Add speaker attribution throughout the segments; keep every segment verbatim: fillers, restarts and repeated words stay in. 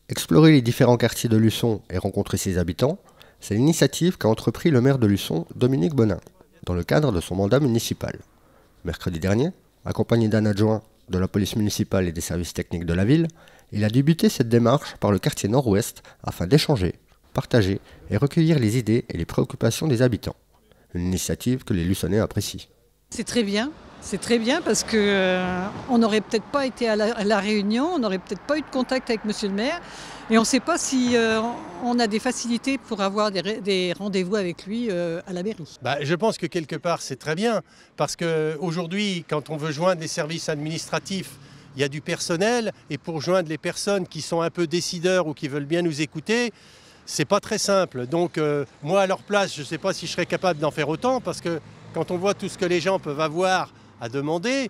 Speaker 1: Explorer les différents quartiers de Luçon et rencontrer ses habitants, c'est l'initiative qu'a entrepris le maire de Luçon, Dominique Bonin, dans le cadre de son mandat municipal. Mercredi dernier, accompagné d'un adjoint de la police municipale et des services techniques de la ville, il a débuté cette démarche par le quartier nord-ouest afin d'échanger, partager et recueillir les idées et les préoccupations des habitants. Une initiative que les Luçonnais apprécient.
Speaker 2: C'est très bien, c'est très bien parce qu'on euh, n'aurait peut-être pas été à la, à la réunion, on n'aurait peut-être pas eu de contact avec monsieur le maire et on ne sait pas si euh, on a des facilités pour avoir des, des rendez-vous avec lui euh, à la mairie.
Speaker 3: Bah, je pense que quelque part c'est très bien parce qu'aujourd'hui quand on veut joindre les services administratifs, il y a du personnel et pour joindre les personnes qui sont un peu décideurs ou qui veulent bien nous écouter, c'est pas très simple. Donc euh, moi à leur place, je ne sais pas si je serais capable d'en faire autant parce que quand on voit tout ce que les gens peuvent avoir à demander,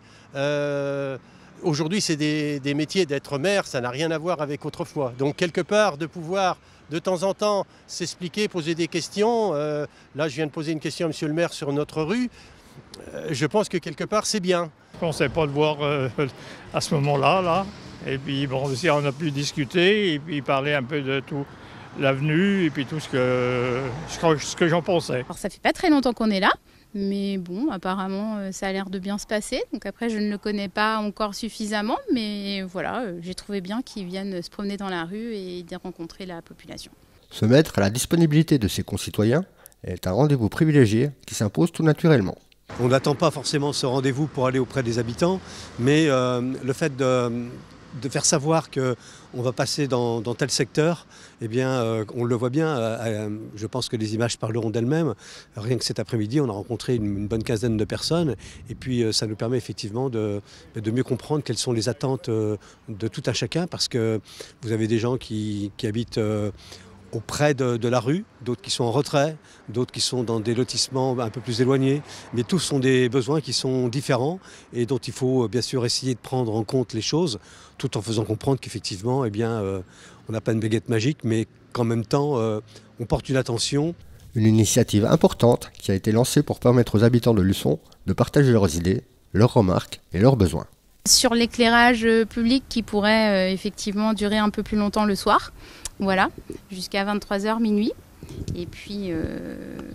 Speaker 3: euh, aujourd'hui c'est des, des métiers d'être maire, ça n'a rien à voir avec autrefois. Donc quelque part de pouvoir de temps en temps s'expliquer, poser des questions, euh, là je viens de poser une question à monsieur le maire sur notre rue, euh, je pense que quelque part c'est bien.
Speaker 4: On ne sait pas de voir euh, à ce moment-là, là. Et puis bon, aussi on a pu discuter et puis parler un peu de tout l'avenue et puis tout ce que, ce que j'en pensais.
Speaker 5: Alors ça fait pas très longtemps qu'on est là. Mais bon, apparemment, ça a l'air de bien se passer. Donc après, je ne le connais pas encore suffisamment. Mais voilà, j'ai trouvé bien qu'ils viennent se promener dans la rue et de rencontrer la population.
Speaker 1: Se mettre à la disponibilité de ses concitoyens est un rendez-vous privilégié qui s'impose tout naturellement.
Speaker 6: On n'attend pas forcément ce rendez-vous pour aller auprès des habitants, mais euh, le fait de, de faire savoir qu'on va passer dans, dans tel secteur, eh bien, euh, on le voit bien, euh, euh, je pense que les images parleront d'elles-mêmes. Rien que cet après-midi, on a rencontré une, une bonne quinzaine de personnes et puis euh, ça nous permet effectivement de, de mieux comprendre quelles sont les attentes euh, de tout un chacun parce que vous avez des gens qui, qui habitent euh, auprès de, de la rue, d'autres qui sont en retrait, d'autres qui sont dans des lotissements un peu plus éloignés. Mais tous sont des besoins qui sont différents et dont il faut bien sûr essayer de prendre en compte les choses tout en faisant comprendre qu'effectivement, eh bien, euh, on n'a pas une baguette magique, mais qu'en même temps, euh, on porte une attention.
Speaker 1: Une initiative importante qui a été lancée pour permettre aux habitants de Luçon de partager leurs idées, leurs remarques et leurs besoins.
Speaker 5: Sur l'éclairage public qui pourrait euh, effectivement durer un peu plus longtemps le soir, voilà, jusqu'à vingt-trois heures minuit. Et puis, euh,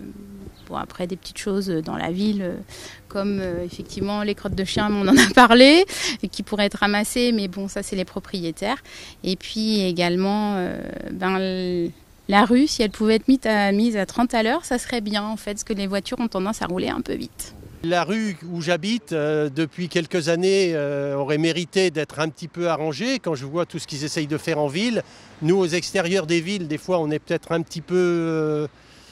Speaker 5: bon, après des petites choses dans la ville, euh, comme euh, effectivement les crottes de chiens, on en a parlé, et qui pourraient être ramassées, mais bon, ça c'est les propriétaires. Et puis également, euh, ben, la rue, si elle pouvait être mise à, mise à trente à l'heure, ça serait bien en fait, parce que les voitures ont tendance à rouler un peu vite.
Speaker 3: La rue où j'habite euh, depuis quelques années euh, aurait mérité d'être un petit peu arrangée. Quand je vois tout ce qu'ils essayent de faire en ville, nous aux extérieurs des villes, des fois on est peut-être un petit peu euh,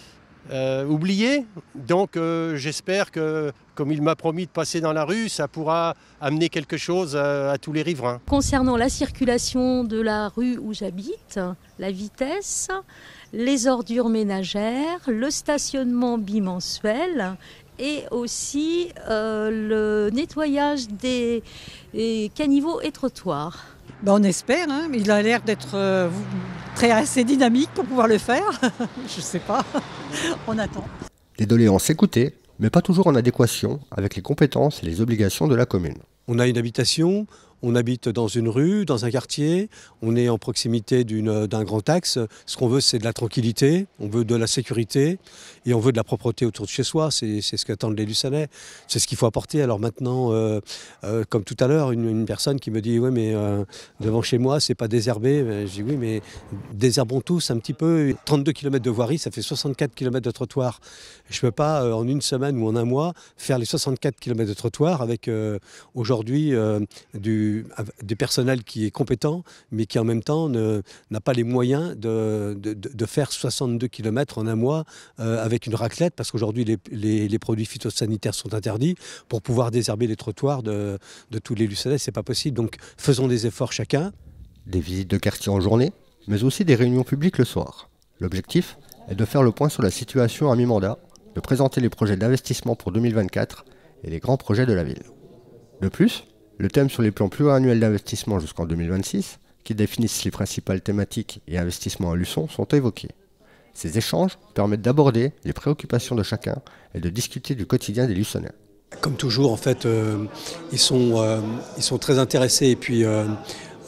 Speaker 3: euh, oubliés. Donc euh, j'espère que, comme il m'a promis de passer dans la rue, ça pourra amener quelque chose à, à tous les riverains.
Speaker 7: Concernant la circulation de la rue où j'habite, la vitesse, les ordures ménagères, le stationnement bimensuel, et aussi euh, le nettoyage des, des caniveaux et trottoirs.
Speaker 2: Ben on espère, hein, mais il a l'air d'être euh, très assez dynamique pour pouvoir le faire. Je ne sais pas, on attend.
Speaker 1: Des doléances écoutées, mais pas toujours en adéquation avec les compétences et les obligations de la commune.
Speaker 6: On a une habitation, on habite dans une rue, dans un quartier, on est en proximité d'une, d'un grand axe. Ce qu'on veut, c'est de la tranquillité, on veut de la sécurité et on veut de la propreté autour de chez soi. C'est, c'est ce qu'attendent les Luçonnais, c'est ce qu'il faut apporter. Alors maintenant, euh, euh, comme tout à l'heure, une, une personne qui me dit « ouais, mais euh, devant chez moi, c'est pas désherbé ». Je dis « oui, mais désherbons tous un petit peu. trente-deux kilomètres de voirie, ça fait soixante-quatre kilomètres de trottoir. Je ne peux pas, euh, en une semaine ou en un mois, faire les soixante-quatre kilomètres de trottoir avec euh, aujourd'hui euh, du des personnels qui est compétent, mais qui en même temps ne, n'a pas les moyens de, de, de faire soixante-deux kilomètres en un mois euh, avec une raclette, parce qu'aujourd'hui les, les, les produits phytosanitaires sont interdits. Pour pouvoir désherber les trottoirs de, de tous les Luçonnais, c'est pas possible. Donc faisons des efforts chacun.
Speaker 1: Des visites de quartier en journée, mais aussi des réunions publiques le soir. L'objectif est de faire le point sur la situation à mi-mandat, de présenter les projets d'investissement pour deux mille vingt-quatre et les grands projets de la ville. De plus, le thème sur les plans pluriannuels d'investissement jusqu'en deux mille vingt-six, qui définissent les principales thématiques et investissements à Luçon, sont évoqués. Ces échanges permettent d'aborder les préoccupations de chacun et de discuter du quotidien des Luçonnais.
Speaker 6: Comme toujours, en fait, euh, ils, sont, euh, ils sont très intéressés et puis euh,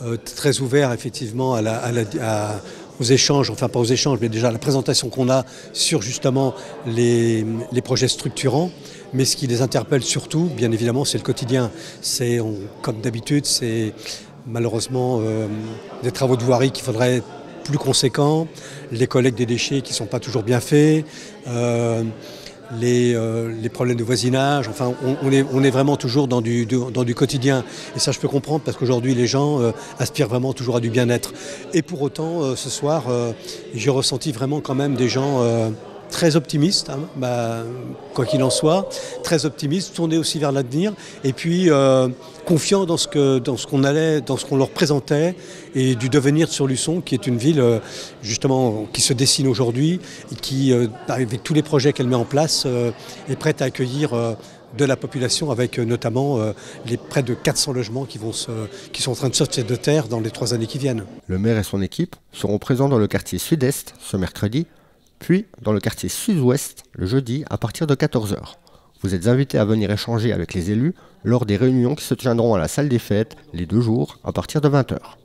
Speaker 6: euh, très ouvert effectivement à la, à la, à, aux échanges, enfin pas aux échanges, mais déjà à la présentation qu'on a sur justement les, les projets structurants. Mais ce qui les interpelle surtout, bien évidemment, c'est le quotidien. C'est, on, comme d'habitude, c'est malheureusement euh, des travaux de voirie qu'il faudrait être plus conséquents, les collectes des déchets qui ne sont pas toujours bien faits, euh, les, euh, les problèmes de voisinage. Enfin, on, on, est, on est vraiment toujours dans du, de, dans du quotidien. Et ça, je peux comprendre parce qu'aujourd'hui, les gens euh, aspirent vraiment toujours à du bien-être. Et pour autant, euh, ce soir, euh, j'ai ressenti vraiment quand même des gens euh, très optimistes, hein, bah, quoi qu'il en soit, très optimistes, tournés aussi vers l'avenir, et puis euh, confiants dans ce que, dans ce qu'on allait, dans ce qu'on leur présentait, et du devenir sur Luçon, qui est une ville euh, justement qui se dessine aujourd'hui, et qui, euh, avec tous les projets qu'elle met en place, euh, est prête à accueillir euh, de la population, avec euh, notamment euh, les près de quatre cents logements qui, vont se, qui sont en train de sortir de terre dans les trois années qui viennent.
Speaker 1: Le maire et son équipe seront présents dans le quartier sud-est ce mercredi, puis dans le quartier sud-ouest le jeudi à partir de quatorze heures. Vous êtes invités à venir échanger avec les élus lors des réunions qui se tiendront à la salle des fêtes les deux jours à partir de vingt heures.